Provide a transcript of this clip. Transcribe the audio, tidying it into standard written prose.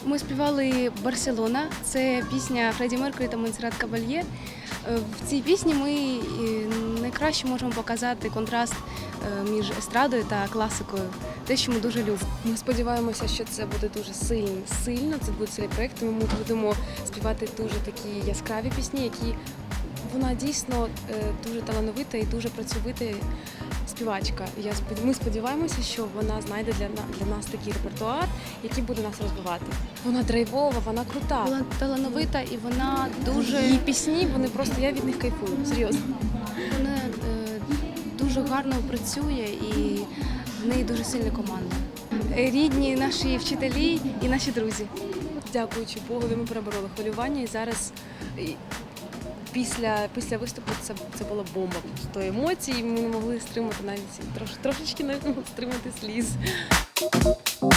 Ми співали «Барселона». Це пісня Фредді Меркурі та Монсеррат Кабальє. В цій пісні ми найкраще можемо показати контраст між естрадою та класикою. Те, що ми дуже любимо. Ми сподіваємося, що це буде дуже сильно, це буде сильний проєкт, тому ми будемо співати дуже такі яскраві пісні, які вона дійсно дуже талановита і дуже працьовита співачка. Ми сподіваємося, що вона знайде для нас такий репертуар, який буде нас розвивати. Вона драйвова, вона крута. Вона талановита і вона дуже... Її пісні, вони просто, я від них кайфую, серйозно. Вона дуже гарно працює і в неї дуже сильна команда. Рідні наші вчителі і наші друзі. Дякуючи Богові, ми перебороли хвилювання і зараз... Після виступу це була бомба. Просто емоції, ми не могли стримати навіть трошечки навіть не могли стримати сліз.